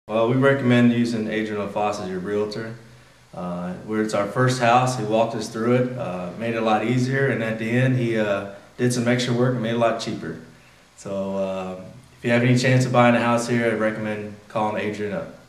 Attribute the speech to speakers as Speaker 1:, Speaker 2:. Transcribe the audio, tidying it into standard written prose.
Speaker 1: Well, we recommend using Adrian LaFosse as your realtor. Where it's our first house, he walked us through it, made it a lot easier, and at the end he did some extra work and made it a lot cheaper. So if you have any chance of buying a house here, I recommend calling Adrian up.